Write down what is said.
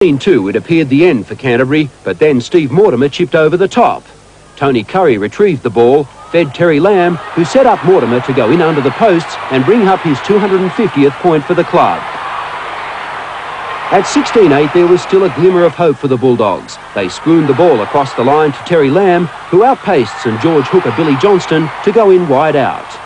16-2, it appeared the end for Canterbury, but then Steve Mortimer chipped over the top. Tony Curry retrieved the ball, fed Terry Lamb, who set up Mortimer to go in under the posts and bring up his 250th point for the club. At 16-8, there was still a glimmer of hope for the Bulldogs. They spooned the ball across the line to Terry Lamb, who outpaced St George hooker Billy Johnston to go in wide out.